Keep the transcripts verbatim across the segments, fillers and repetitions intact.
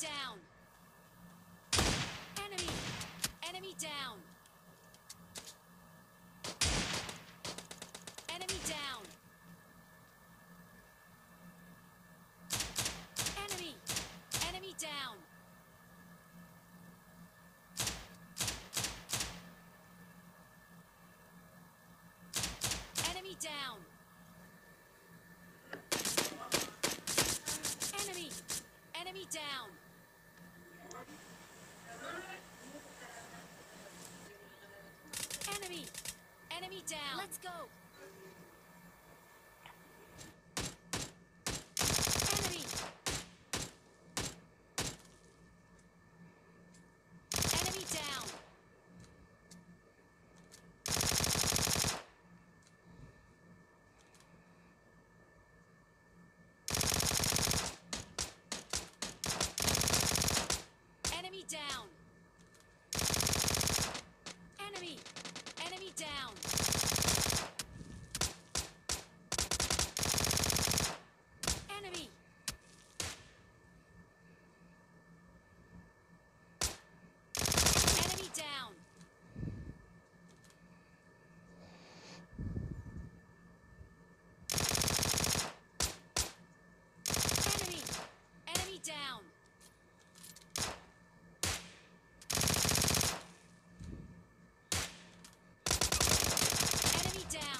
down. Enemy. Enemy down. Enemy down. Enemy. Enemy down. Enemy down. Enemy. Enemy down. Enemy. Enemy down. Let's go. Enemy. Enemy down. Enemy down. Enemy. Enemy down. Enemy. Enemy down. Enemy. Enemy down. Enemy down.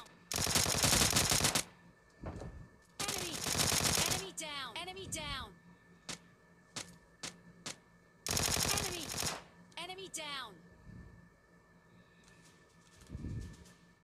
Enemy. Enemy down. Enemy down. Enemy. Enemy down.